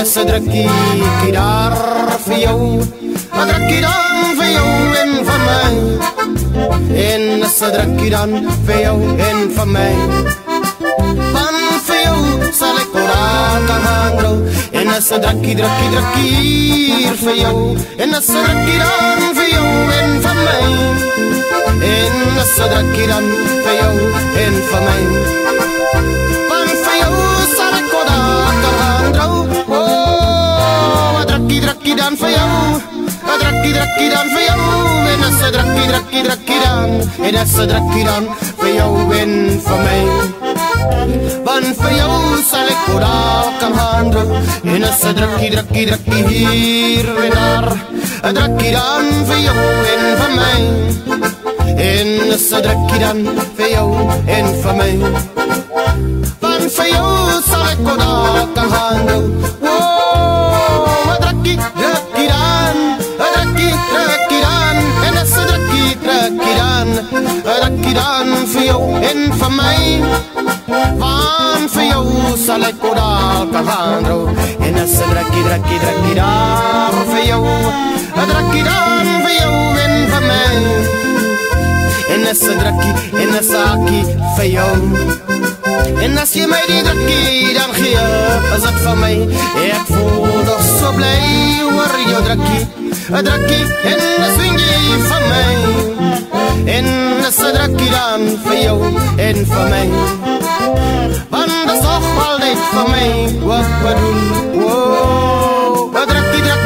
is 'n drukkie daar vir jou. 'n Drukkie dan vir jou en vir my. En is 'n drukkie dan vir jou en vir my. Van vir jou sal ek oral kan handel. En is 'n drukkie hier vir jou. En is 'n drukkie dan vir jou en vir my. En is 'n drukkie dan vir jou en vir my. Van vir jou sal ek oral kan handel. Oh, 'n drukkie dan vir jou. 'n Drukkie dan vir jou. En is 'n drukkie dan. En is 'n drukkie dan vir jou en vir my. Want vir jou sal ek oral kan handel. En is 'n drukkie hier en daar. 'n Drukkie dan vir jou en vir my. En is 'n drukkie dan vir jou en vir my. Want vir jou sal ek oral kan handel. Oh, 'n drukkie dan. 'n Drukkie dan. En is 'n drukkie dan. 'n Drukkie dan vir jou en vir my. Want vir jou sal ek oral kan handel. En is 'n drukkie daar vir jou. 'n Drukkie dan vir jou en vir my. En is 'n drukkie en 'n saakie vir jou. En as jy my die drukkie dan gee, is dit vir my. Ek voel nog so bly oor jou drukkie. 'n Drukkie en 'n swingie vir my. En is 'n drukkie dan vir jou en vir my. Want dit is nog altyd vir my wat bedoel. Oh, 'n drukkie dan.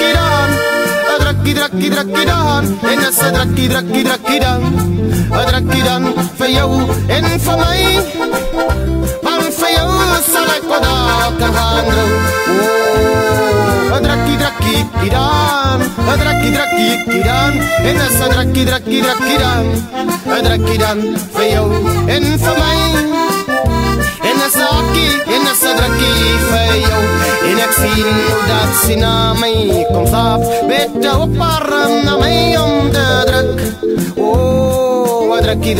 'n Drukkie dan. En is 'n drukkie dan. 'n Drukkie dan vir jou en vir my. Want vir jou sal ek oral kan handel. Oh, 'n drukkie dan. 'n Drukkie dan. En is 'n drukkie dan. 'n Drukkie dan vir jou en vir my. En is 'n drukkie vir jou. En ek sien hoe dat sy na my kom stap. Met jou arm na my om te druk. Oh, 'n drukkie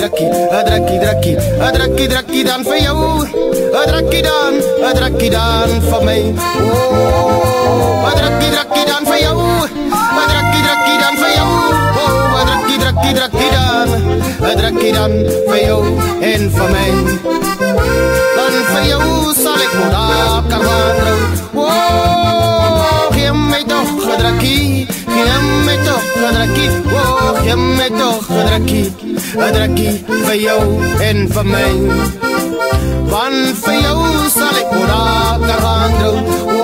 dan vir jou. 'n Drukkie dan vir my. Oh, 'n drukkie dan vir jou. 'n Drukkie dan vir jou. Oh, 'n drukkie dan. 'n Drukkie dan vir jou en vir my. Dan vir jou sal ek oral kan handel. Oh, gee my toch 'n drukkie. Gee my toch 'n drukkie. Oh, gee my toch 'n drukkie. 'n Drukkie vir jou en vir my. Want vir jou sal ek oral kan handel.